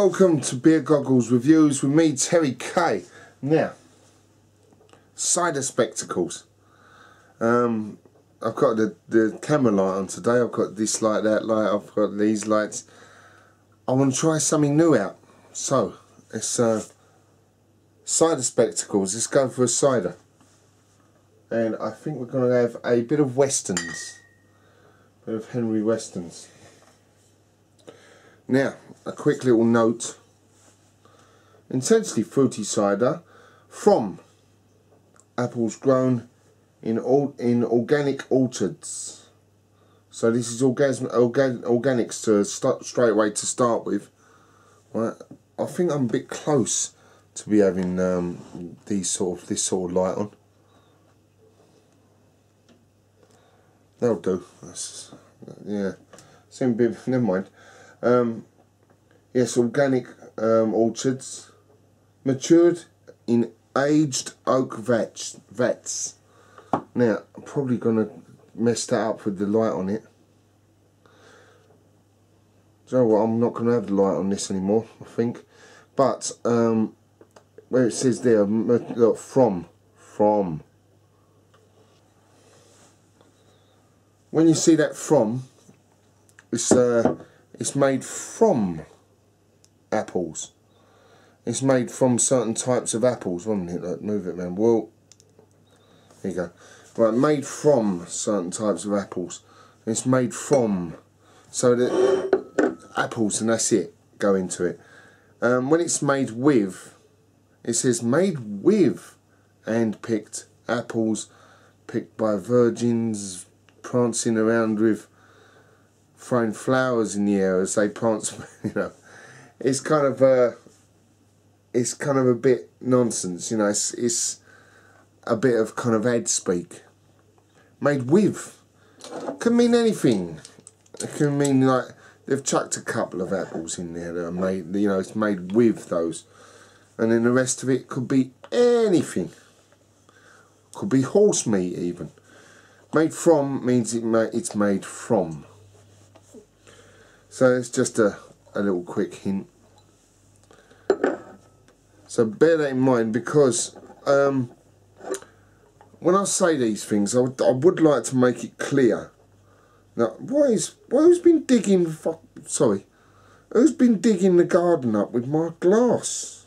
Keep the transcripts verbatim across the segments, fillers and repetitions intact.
welcome to Beer Goggles Reviews with me, Terry K. Now, cider spectacles. Um, I've got the, the camera light on today. I've got this light, that light, I've got these lights. I want to try something new out. So, it's uh, cider spectacles. Let's go for a cider. And I think we're going to have a bit of Westons. A bit of Henry Westons. Now, a quick little note. Intensely fruity cider from apples grown in all in organic orchards. So this is organ, organ, organics to start straight away to start with. Right, I think I'm a bit close to be having um, these sort of this sort of light on. That'll do. That's, yeah, same bit. Never mind. Um, yes, organic um, orchards, matured in aged oak vats. vats. Now, I'm probably going to mess that up with the light on it. Do you know what? I'm not going to have the light on this anymore, I think. But, um, where it says there, look, from, from. When you see that from, it's uh, it's made from apples. It's made from certain types of apples. One minute, look, move it, man. Well, there you go. Right, made from certain types of apples. It's made from, so that apples, and that's it, go into it. Um, when it's made with, it says made with hand-picked apples, picked by virgins, prancing around with, throwing flowers in the air as they prance. You know, it's kind of a, it's kind of a bit nonsense. You know, it's it's a bit of kind of ad speak. Made with can mean anything. It can mean like they've chucked a couple of apples in there that are made. You know, it's made with those, and then the rest of it could be anything. Could be horse meat even. Made from means it ma it's made from. So it's just a, a little quick hint. So bear that in mind, because um, when I say these things, I would, I would like to make it clear. Now, why is why who's been digging? Fuck, sorry, who's been digging the garden up with my glass?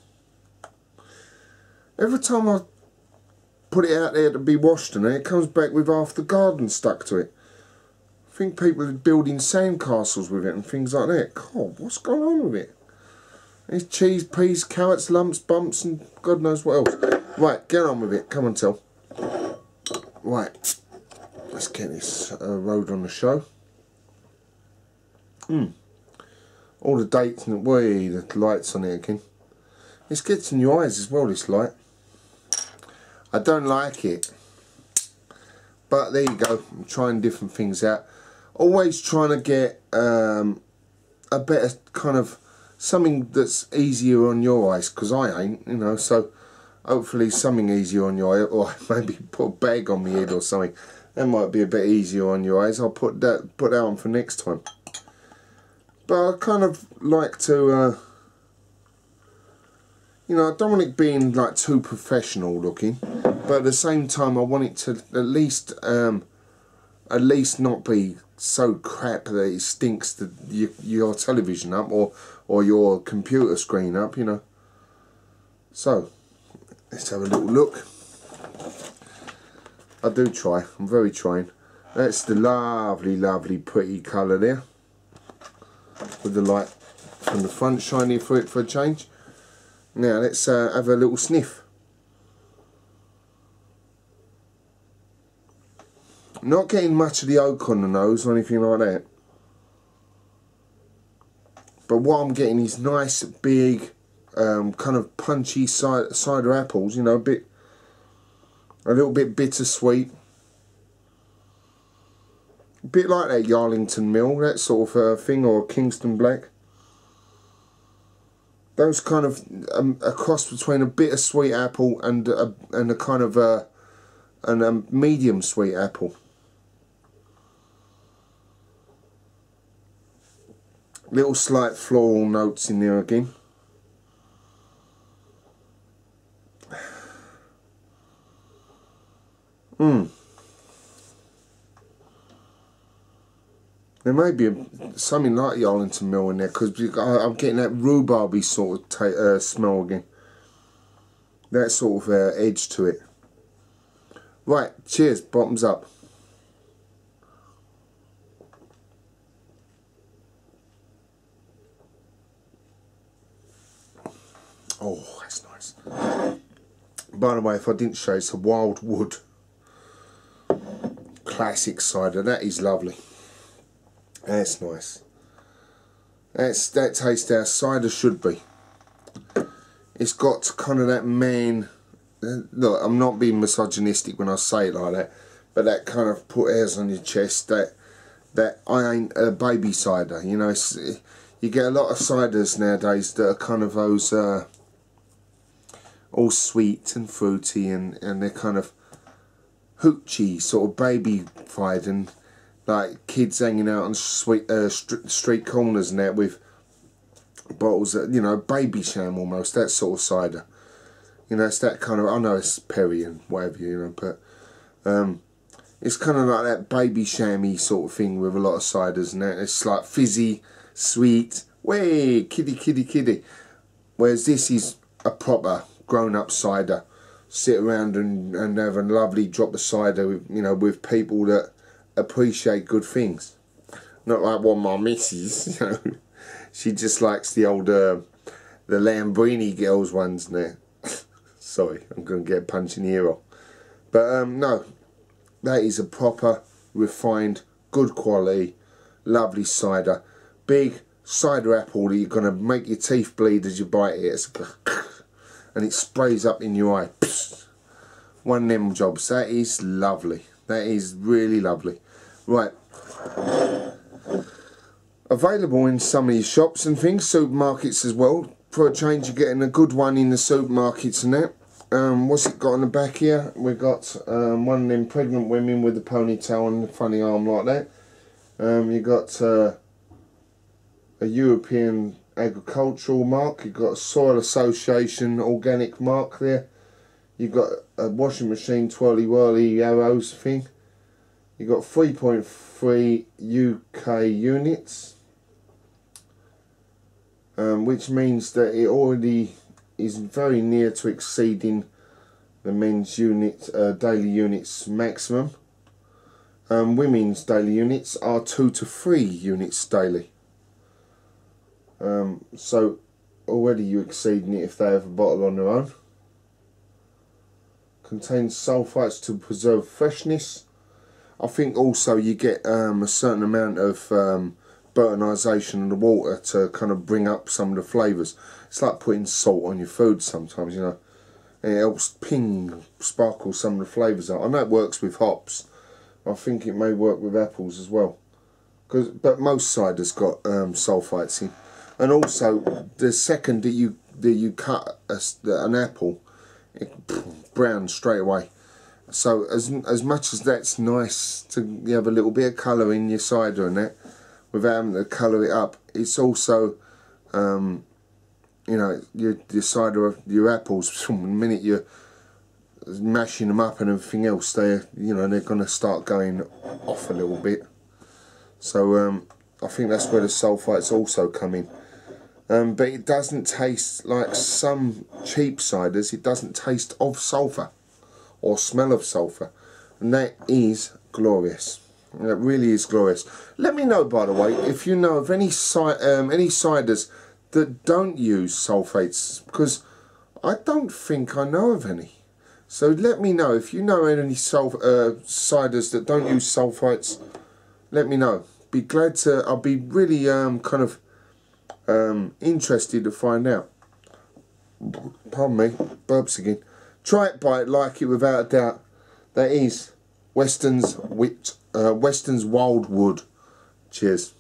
Every time I put it out there to be washed, and it comes back with half the garden stuck to it. I think people are building sandcastles with it and things like that. God, what's going on with it? There's cheese, peas, carrots, lumps, bumps, and God knows what else. Right, get on with it. Come on, tell. Right, let's get this uh, road on the show. Hmm. All the dates and way the lights on it again. This gets in your eyes as well, this light. I don't like it, but there you go. I'm trying different things out. Always trying to get um, a better kind of something that's easier on your eyes, because I ain't, you know. So hopefully something easier on your eye, or maybe put a bag on my head or something. That might be a bit easier on your eyes. I'll put that put that on for next time. But I kind of like to. Uh, You know, I don't want it being like too professional looking, but at the same time I want it to at least um, at least not be so crap that it stinks the, your, your television up or, or your computer screen up, you know. So, let's have a little look. I do try, I'm very trying. That's the lovely, lovely pretty colour there, with the light from the front shining through it for a change. Now let's uh, have a little sniff. Not getting much of the oak on the nose or anything like that. But what I'm getting is nice, big, um, kind of punchy cider, cider apples. You know, a bit, a little bit bittersweet. A bit like that Yarlington Mill, that sort of uh, thing, or Kingston Black. Those kind of um, a cross between a bittersweet apple and a and a kind of a and a medium sweet apple. Little slight floral notes in there again. Hmm. There may be a, something like the Arlington Mill in there, because I'm getting that rhubarby sort of ta uh, smell again. That sort of uh, edge to it. Right, cheers, bottoms up. Oh, that's nice. By the way, if I didn't show you, it's a Wyld classic cider. That is lovely. That's nice. That's that tastes how cider should be. It's got kind of that man. Look, I'm not being misogynistic when I say it like that, but that kind of put hairs on your chest. That that I ain't a baby cider. You know, it's, you get a lot of ciders nowadays that are kind of those uh, all sweet and fruity, and and they're kind of hoochie, sort of baby-fied, and like kids hanging out on sweet uh, st street corners and that with bottles of, you know, baby sham almost, that sort of cider. You know, it's that kind of, I know it's Perry and whatever, you know, but um, it's kind of like that baby shammy sort of thing with a lot of ciders and that. It's like fizzy, sweet, way, kiddie, kiddie, kiddie. Whereas this is a proper grown-up cider. Sit around and, and have a lovely drop of cider with, you know, with people that appreciate good things. Not like one of my missus, you know. She just likes the old, uh, the Lamborghini girls ones there. Sorry, I'm going to get a punch in the ear off. But um, no, that is a proper, refined, good quality, lovely cider. Big cider apple that you're going to make your teeth bleed as you bite it. It's, and it sprays up in your eye. One of them jobs. That is lovely. That is really lovely. Right. Available in some of your shops and things, supermarkets as well. For a change, you're getting a good one in the supermarkets and that. Um, what's it got on the back here? We've got um, one of them pregnant women with a ponytail and a funny arm like that. Um, you got uh, a European agricultural mark. You've got a Soil Association organic mark there. You've got a washing machine twirly whirly arrows thing. You've got three point three U K units. Um, which means that it already is very near to exceeding the men's unit uh, daily units maximum. Um, women's daily units are two to three units daily. Um, so already you're exceeding it if they have a bottle on their own. Contains sulfites to preserve freshness. I think also you get um, a certain amount of um, Burtonisation of the water to kind of bring up some of the flavours. It's like putting salt on your food sometimes, you know. And it helps ping, sparkle some of the flavours out. I know it works with hops. I think it may work with apples as well. Cause, but most cider's got um, sulfites in. And also, the second that you that you cut a, an apple, it browns straight away. So as as much as that's nice to you have a little bit of colour in your cider and that, without having to colour it up, it's also, um, you know, your, your cider of your apples. From the minute you're mashing them up and everything else, they, you know, they're going to start going off a little bit. So um, I think that's where the sulfites also come in. Um, but it doesn't taste like some cheap ciders. It doesn't taste of sulphur or smell of sulphur, and that is glorious. It really is glorious. Let me know, by the way, if you know of any ci um, any ciders that don't use sulfates, because I don't think I know of any. So let me know if you know any sulf uh, ciders that don't use sulfates. Let me know. Be glad to. I'll be really um, kind of um, interested to find out. Pardon me, burps again. Try it, buy it, like it without a doubt. That is Westons, which, uh, Westons Wyld. Cheers.